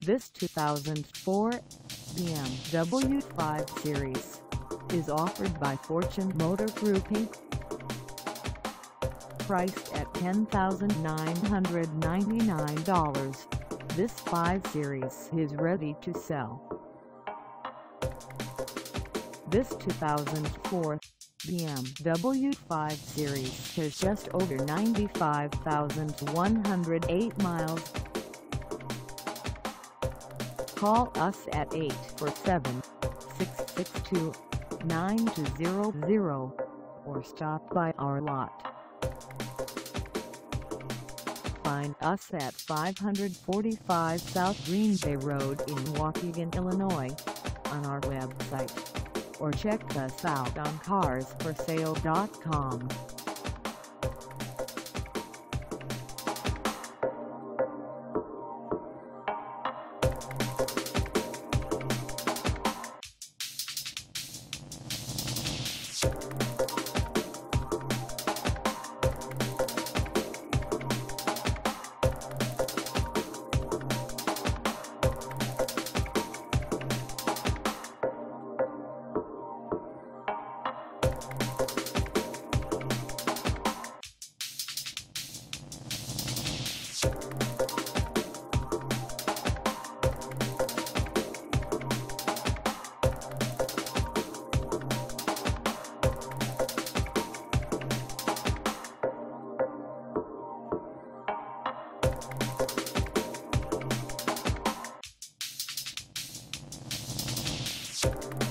This 2004 BMW 5 Series is offered by Fortune Motor Group Inc. Priced at $10,999, this 5 Series is ready to sell. This 2004 BMW 5 Series has just over 95,108 miles. Call us at 847-662-9200 or stop by our lot. Find us at 545 South Green Bay Road in Waukegan, Illinois, on our website, or check us out on carsforsale.com. You